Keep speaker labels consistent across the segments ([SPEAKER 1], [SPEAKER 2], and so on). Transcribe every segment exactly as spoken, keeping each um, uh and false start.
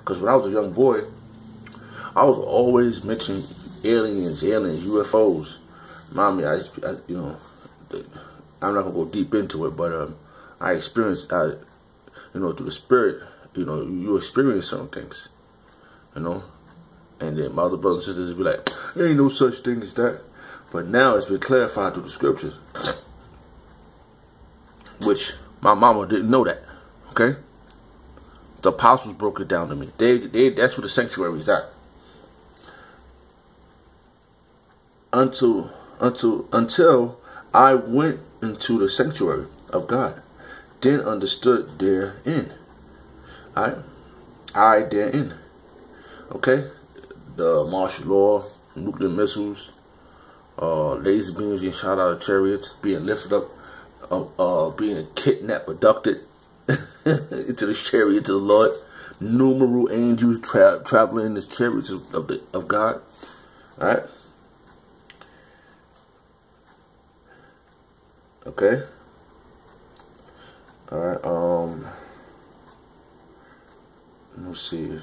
[SPEAKER 1] Because when I was a young boy, I was always mentioning aliens, aliens, U F Os. Mommy, I, I you know, I'm not gonna go deep into it, but um, I experienced, I, you know, through the spirit, you know, you experience certain things, you know, and then my other brothers and sisters be like, there ain't no such thing as that. But now it's been clarified through the scriptures, which my mama didn't know that. Okay, the apostles broke it down to me. They, they, that's where the sanctuary is at. Until, until, until I went into the sanctuary of God, then understood therein. Alright, I therein. Okay, the martial law, nuclear missiles, uh, laser beams being shot out of chariots, being lifted up, uh, uh being kidnapped, abducted into the chariots of the Lord, numerous angels tra traveling in the chariots of, of the of God. Alright. Okay. All right. Um. Let's see.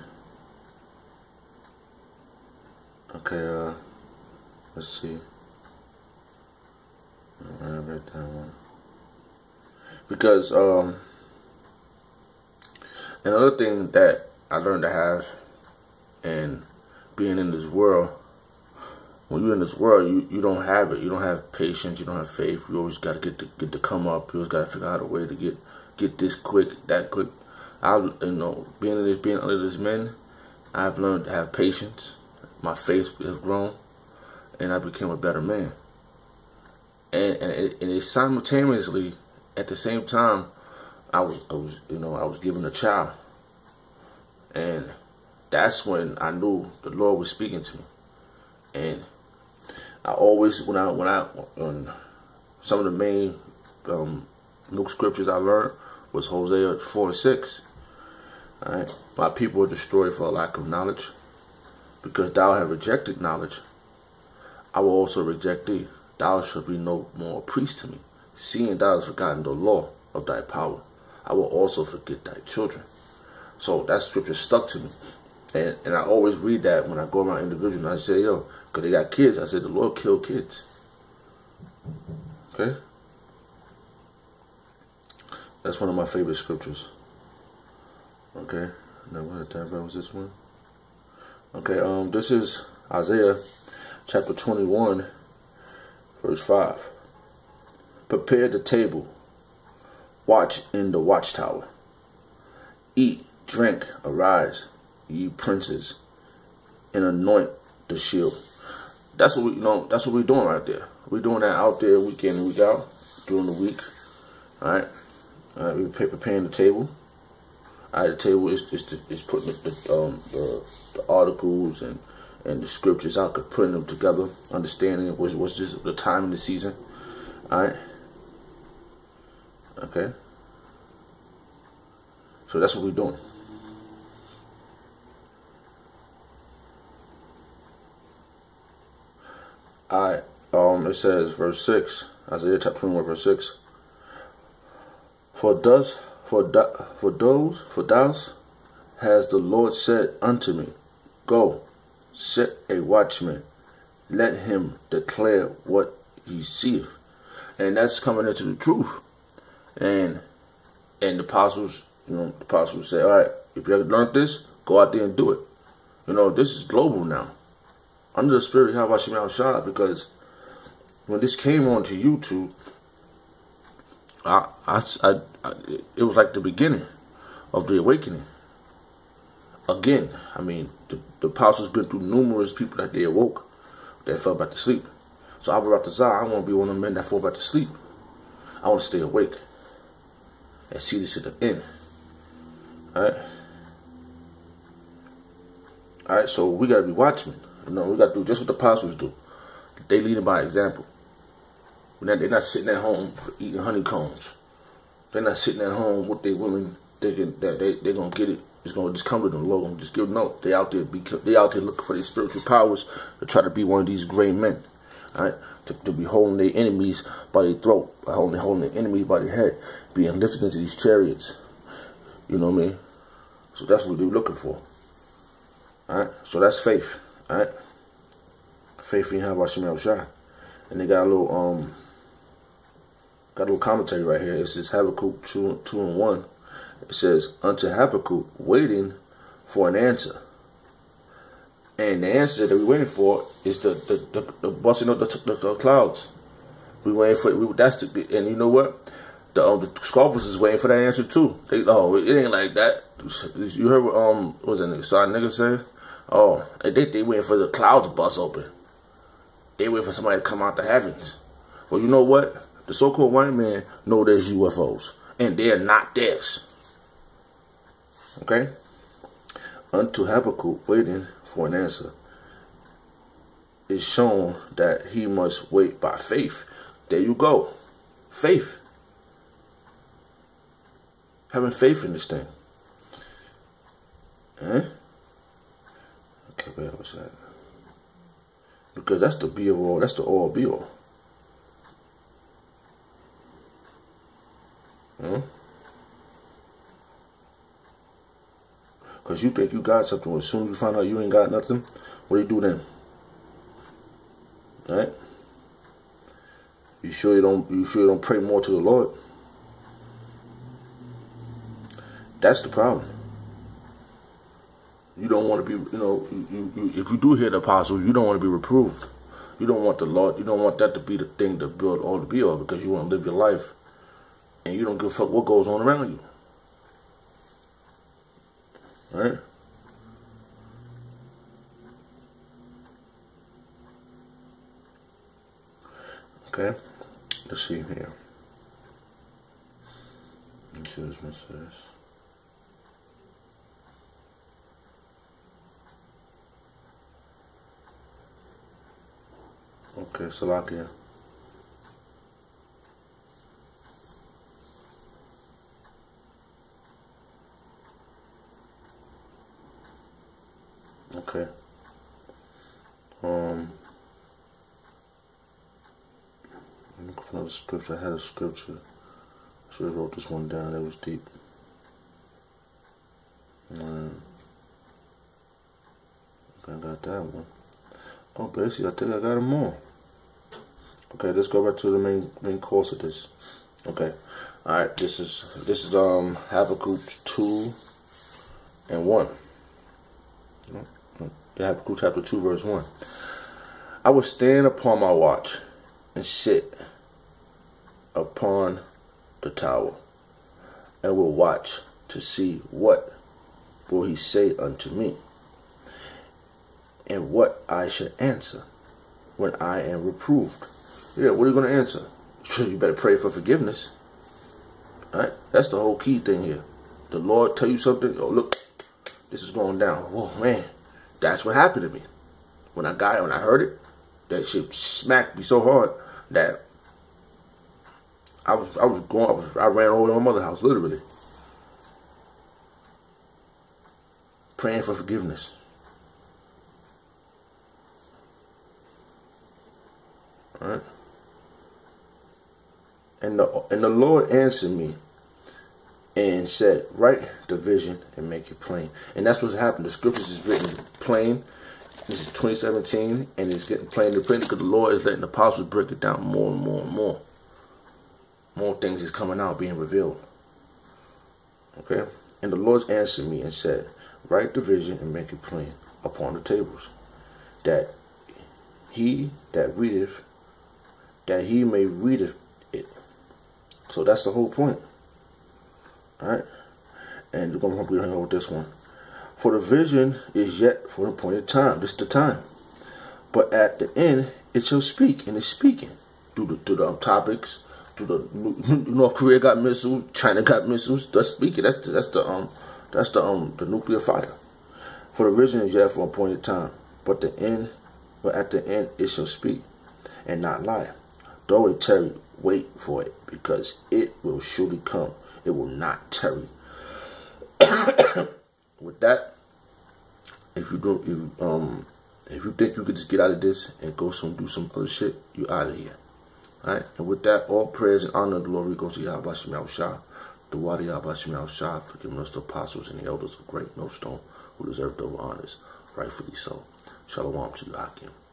[SPEAKER 1] Okay. Uh. Let's see. All right, right that one. Because um. Another thing that I learned to have, and being in this world. When you're in this world, you, you don't have it. You don't have patience. You don't have faith. You always got to get to get to come up. You always got to figure out a way to get get this quick, that quick. I, you know, being in this, being under this men, I've learned to have patience. My faith has grown, and I became a better man. And and it, and it simultaneously, at the same time, I was I was you know I was given a child, and that's when I knew the Lord was speaking to me, and I always, when I, when I, when some of the main um, new scriptures I learned was Hosea four and six. All right, my people are destroyed for a lack of knowledge, because thou hast rejected knowledge. I will also reject thee. Thou shalt be no more a priest to me, seeing thou hast forgotten the law of thy power. I will also forget thy children. So that scripture stuck to me. And, and I always read that when I go around individuals, and I say, yo, because they got kids. I said, the Lord killed kids. Okay? That's one of my favorite scriptures. Okay? Now, what that was this one? Okay, um, this is Isaiah chapter twenty-one, verse five. Prepare the table. Watch in the watchtower. Eat, drink, arise, ye princes, and anoint the shield. That's what we, you know. That's what we're doing right there. We're doing that out there, week in and week out, during the week. All right, all right. We're preparing the table. All right, the table is is, is putting the um the, the articles and and the scriptures out, putting them together, understanding what's what's just the time in the season. All right. Okay. So that's what we're doing. Alright, um, it says, verse six, Isaiah chapter twenty-one, verse six. For thus, for do, for those, for thus has the Lord said unto me, go, set a watchman, let him declare what he seeth. And that's coming into the truth. And and the apostles, you know, the apostles say, all right, if you haven't learned this, go out there and do it. You know, this is global now. Under the Spirit, how about Shemal Shah? Because when this came onto YouTube, I, I, I, I, it was like the beginning of the awakening. Again, I mean, the, the apostles been through numerous people that they awoke, that fell back to sleep. So Abba Ratazar, I want to be one of the men that fall back to sleep. I want to stay awake and see this to the end. Alright? Alright, so we got to be watchmen. You know, we got to do just what the apostles do. They leading by example. They're not, they're not sitting at home eating honeycombs. They're not sitting at home with their women thinking that they, they're going to get it. It's going to just come to them. The Lord going to just give them. No, they out there, be, they out there looking for their spiritual powers to try to be one of these great men. Alright? To, to be holding their enemies by their throat, by holding, holding their enemies by their head, being lifted into these chariots. You know what I mean? So that's what they're looking for. Alright, so that's faith. Alright, faith in Yahweh Shem Shah. And they got a little um got a little commentary right here. It says Habakkuk two, two and one. It says, unto Habakkuk, waiting for an answer. And the answer that we're waiting for is the the, the, the busting of the, the, the clouds. We waiting for we, that's the, and you know what? The um, the scoffers is waiting for that answer too. They, oh, it ain't like that. You heard what um what was that nigga side nigga say? Oh, they they waiting for the clouds to bust open. They waiting for somebody to come out the heavens. Well, you know what? The so-called white man know there's U F Os, and they're not theirs. Okay? Unto Habakkuk, waiting for an answer, is shown that he must wait by faith. There you go. Faith. Having faith in this thing. Eh? Okay, where was that? Because that's the be of all, that's the all be all. Hmm? Because you think you got something, as soon as you find out you ain't got nothing, what do you do then? Right? You sure you don't you sure you don't pray more to the Lord? That's the problem. You don't want to be, you know, you, you, if you do hear the apostles, you don't want to be reproved. You don't want the Lord, you don't want that to be the thing to build all the be all, because you want to live your life and you don't give a fuck what goes on around you. Right? Okay, let's see here. Let's see what this one says. Okay, Salakia. Okay. Um. I'm looking for another scripture. I had a scripture. I should have wrote this one down. It was deep. Um, I got that one. Oh, basically, I think I got them all. Okay, let's go back to the main main course of this. Okay, all right. This is this is um Habakkuk two and one. Habakkuk chapter two verse one. I will stand upon my watch and sit upon the tower, and will watch to see what will he say unto me, and what I shall answer when I am reproved. Yeah, what are you going to answer? Sure, you better pray for forgiveness. All right? That's the whole key thing here. The Lord tell you something. Oh, look, this is going down. Whoa, man. That's what happened to me. When I got it, when I heard it, that shit smacked me so hard that I was, I was going, I, was, I ran over to my mother's house, literally. Praying for forgiveness. All right? And the, and the Lord answered me and said, write the vision and make it plain. And that's what's happened. The scriptures is written plain. This is twenty seventeen, and it's getting plain to print because the Lord is letting the apostles break it down more and more and more. More things is coming out, being revealed. Okay? And the Lord answered me and said, write the vision and make it plain upon the tables, that he that readeth, that he may readeth it. So that's the whole point. Alright? And we're going to be with this one. For the vision is yet for an appointed time. This is the time. But at the end, it shall speak, and it's speaking. Through the, through the um, topics, through the North Korea got missiles, China got missiles. That's speaking. That's the, that's the um that's the um the nuclear fighter. For the vision is yet for an appointed time. But the end, but at the end, it shall speak, and not lie. Though it tarry, wait for it, because it will surely come. It will not tarry. With that, if you don't, if, um, if you think you could just get out of this and go some do some other shit, you out of here. All right. And with that, all praise and honor and glory goes to Yahweh Shem Yahushua, the Wadi Yahweh Shem Yahushua, for giving us the apostles and the elders of great millstone who deserve double honors. rightfully so. Shalom to you, Hakim.